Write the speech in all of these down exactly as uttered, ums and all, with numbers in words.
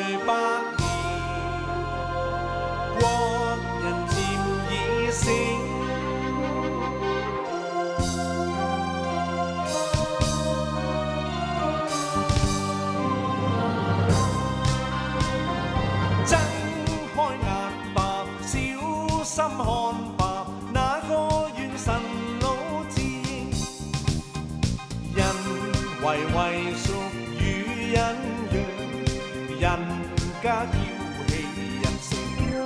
百年，國人漸已醒。睜開眼吧，小心看吧，那個元神老自認，人為為屬與人樣，人家要氣人性，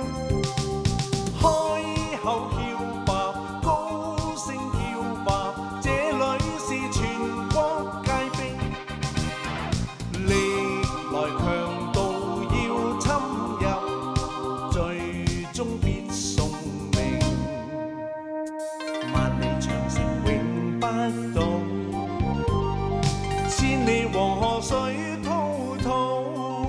開口叫吧，高聲叫吧，這裏是全國皆兵，歷來強盜要侵入，最終必送命。萬里長城永不倒，千里黃河水滔滔，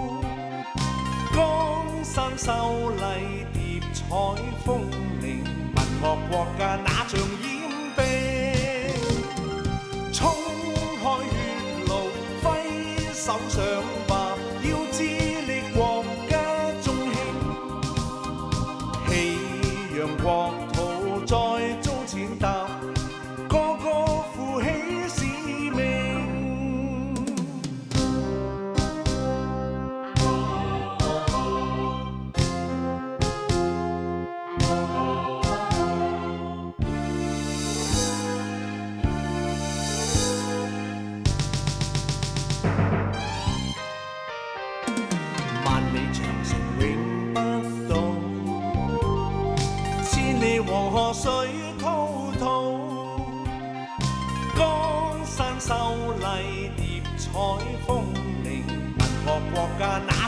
江山秀麗疊彩峰嶺，文樂國家那像掩蔽，衝開血路揮手上吧，要致力國家中興，氣揚國土再遭踐踏，個個負起使命。萬里長城永不倒，千里黃河水滔滔，江山秀麗疊彩峰嶺，文學國家那